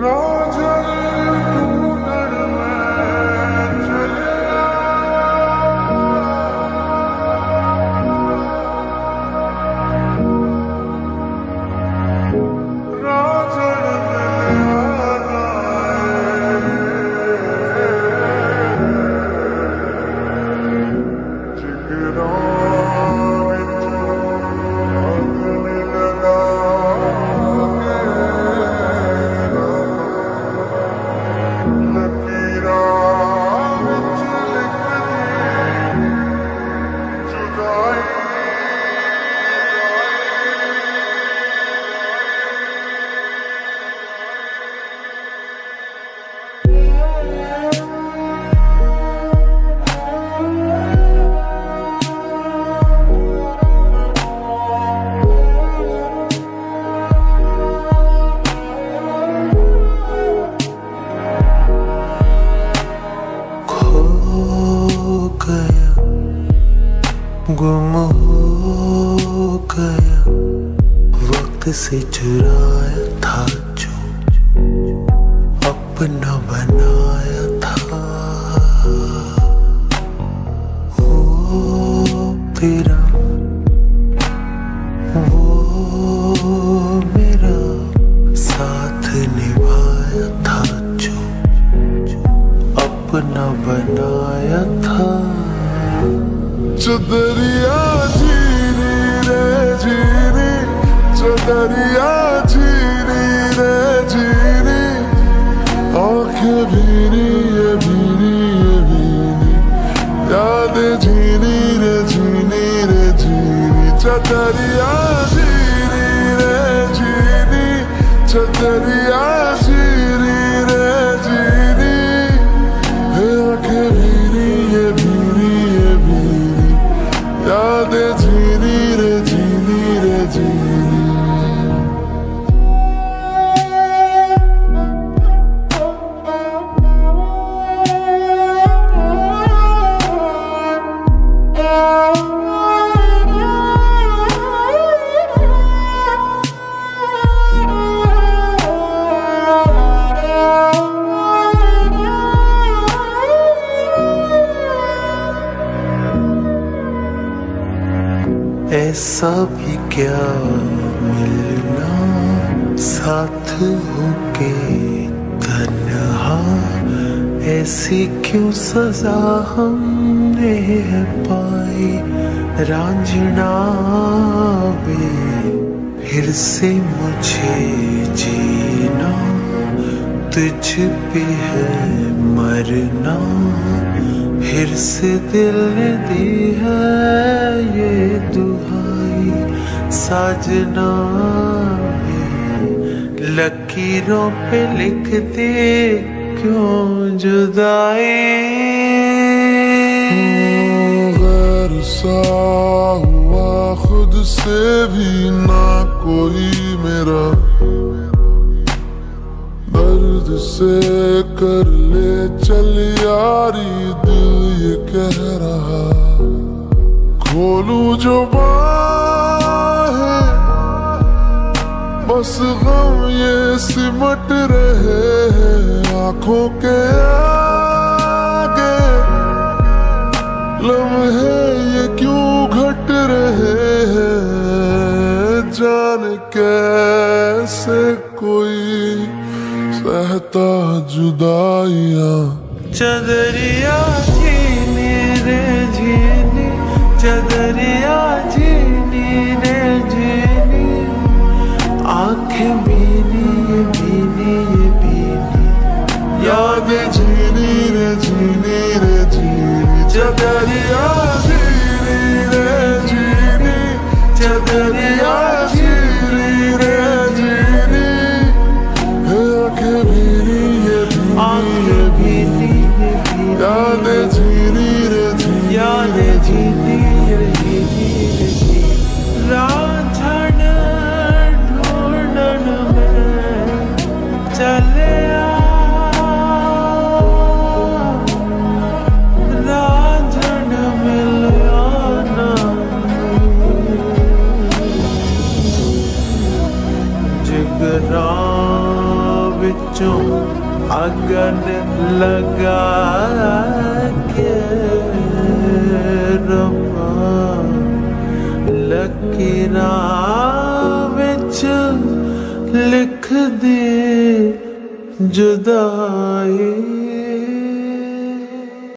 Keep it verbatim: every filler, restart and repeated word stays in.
गुम हो गया वक्त से चुराया था जो अपना बनाया था। हो तेरा वो मेरा साथ निभाया था जो अपना बनाया था। चदरिया झीनी रे झीनी, चदरिया झीनी रे झीनी, आँखें भीनी ये भीनी ये भीनी, यादें झीनी रे झीनी रे झीनी। चदरिया झीनी रे झीनी, चदरिया झीनी रे झीनी, आँखें भीनी ये भीनी ये भीनी, यादें झीनी रे झीनी रे झीनी। ऐसा भी क्या मिलना साथ होके तन्हा, ऐसी क्यों सजा हमने पाई रांझना वे। फिर से मुझे जीना तुझ पे है मरना, फिर से दिल ने दी है ये दुहाई साजना। लकीरों पे लिख दे क्यों जुदाई। गैर सा हुआ खुद से भी ना कोई मेरा, दर्द से कर ले चल यारी दिल ये कह रहा। खोलूं जो बाहें बस गम ये सिमट रहे हैं आँखों के आगे। लम्हे ये क्यों घट रहे हैं, जाने कैसे कोई सहता जुदाइयाँ। चदरिया झीनी रे झीनी, चदरिया झीनी रे झीनी, आँखें भीनी ये भीनी ये भीनी, यादें झीनी रे झीनी रे झीनी। चदरिया झीनी रे झीनी, चदरिया झीनी रे झीनी, आँखें भीनी ये भीनी ये भीनी, यादें झीनी रे झीनी, यादें झीनी रे झीनी रे झीनी। रांझण ढूंढन में विचों अगन लगा के रब्बा लकीरां विच लिख दे जुदाई।